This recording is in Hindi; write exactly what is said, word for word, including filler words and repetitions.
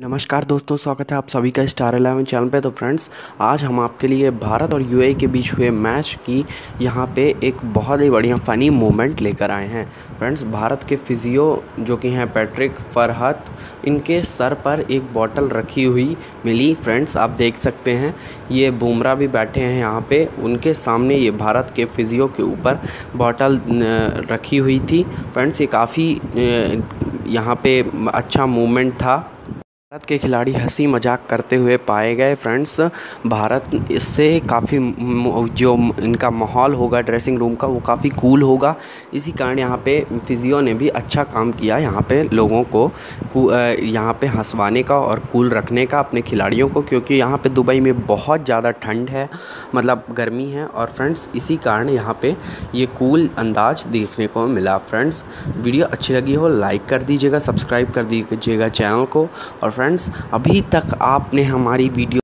नमस्कार दोस्तों, स्वागत है आप सभी का स्टार इलेवन चैनल पे। तो फ्रेंड्स, आज हम आपके लिए भारत और यूएई के बीच हुए मैच की यहाँ पे एक बहुत ही बढ़िया फ़नी मोमेंट लेकर आए हैं। फ्रेंड्स, भारत के फिजियो जो कि हैं पैट्रिक फरहत, इनके सर पर एक बॉटल रखी हुई मिली। फ्रेंड्स, आप देख सकते हैं ये बुमराह भी बैठे हैं यहाँ पे, उनके सामने ये भारत के फिजियो के ऊपर बॉटल रखी हुई थी। फ्रेंड्स, ये काफ़ी यहाँ पे अच्छा मूवमेंट था। भारत के खिलाड़ी हंसी मजाक करते हुए पाए गए। फ्रेंड्स, भारत इससे काफ़ी जो इनका माहौल होगा ड्रेसिंग रूम का, वो काफ़ी कूल होगा। इसी कारण यहाँ पे फिजियो ने भी अच्छा काम किया यहाँ पे लोगों को यहाँ पे हंसवाने का और कूल रखने का अपने खिलाड़ियों को, क्योंकि यहाँ पे दुबई में बहुत ज़्यादा ठंड है, मतलब गर्मी है। और फ्रेंड्स, इसी कारण यहाँ पे ये कूल अंदाज देखने को मिला। फ्रेंड्स, वीडियो अच्छी लगी हो लाइक कर दीजिएगा, सब्सक्राइब कर दीजिएगा चैनल को। और फ्रेंड्स, अभी तक आपने हमारी वीडियो